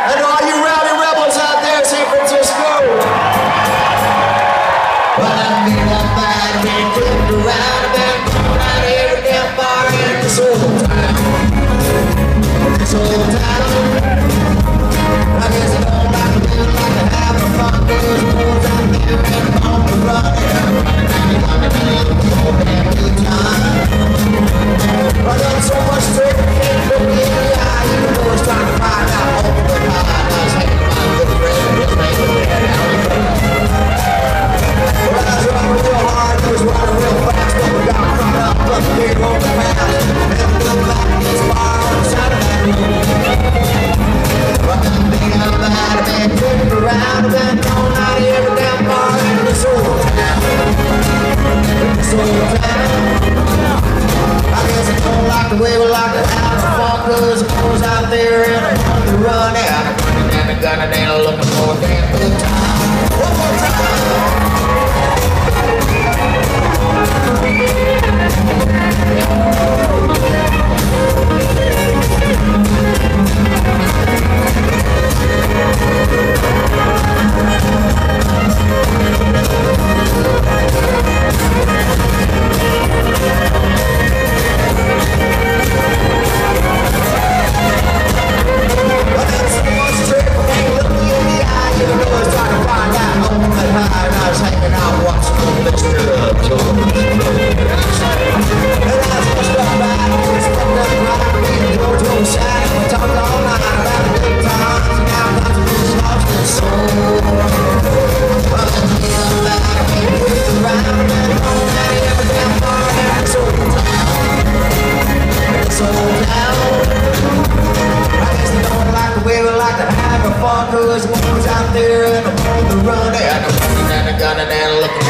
And all you rowdy rebels out there in San Francisco. Well, I mean, that man been flipped around and been going out every damn bar in this old town. This old town. I guess I don't like to live like to have a fun. There's boys out there and on the run. And you're gonna be looking for a damn good time. I done so much trip, can't look me in the eye. You know it's trying to find out all the time. I was hanging my good friend, his name was Dad down the road. Well, I was running real hard, he was running real fast. But we got caught up here on the path. Never look back in this bar on the side of that road. Well, I'm thinking about it, man, tripping around. I've been going out every damn bar in this old town. This old town. I guess I don't like the way we like to have some fun, cause it goes out there and I'm on the run out. And the gun and they're looking for a damn good time. One more time. Cause one's out there and I'm on the run. And I'm running and I got it and looking